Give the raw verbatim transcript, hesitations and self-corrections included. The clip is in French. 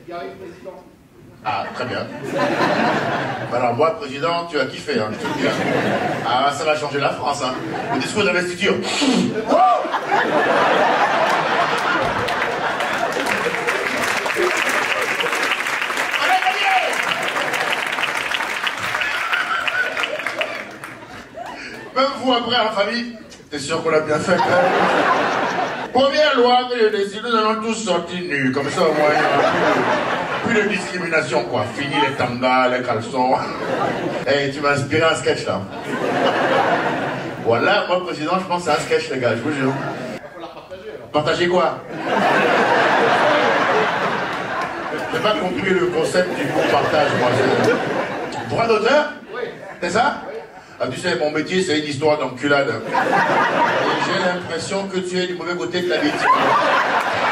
qui arrive président. Ah, très bien. Alors moi, président, tu as kiffé, hein, je te le dis. Ah, ça va changer la France, hein. Le discours d'investiture. Même vous, après, en famille, t'es sûr qu'on a bien fait, quand même. Première loi que j'ai décidé, nous allons tous sortir nus. Comme ça, au moins, il n'y aura plus de, plus de discrimination, quoi. Fini les tangas, les caleçons. Hey, tu m'as inspiré un sketch, là. Voilà, moi, président, je pense que c'est un sketch, les gars, je vous jure. Il faut la partager, alors. Partager quoi? J'ai pas compris le concept du bon partage, moi. Droit d'auteur? Oui. C'est ça? Oui. Ah, tu sais, mon métier, c'est une histoire d'enculade. Et j'ai l'impression que tu es du mauvais côté de la victime.